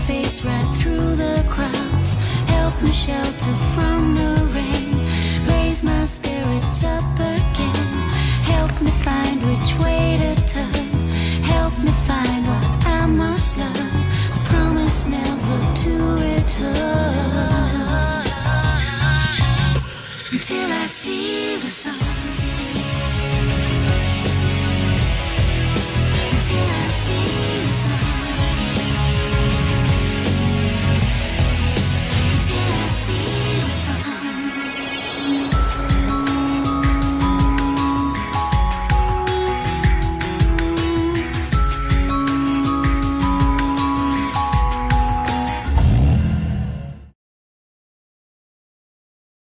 face right through the crowds. Help me shelter from the rain. Raise my spirits up again. Help me find which way to turn. Help me find what I must learn. Promise never to return until I see the sun.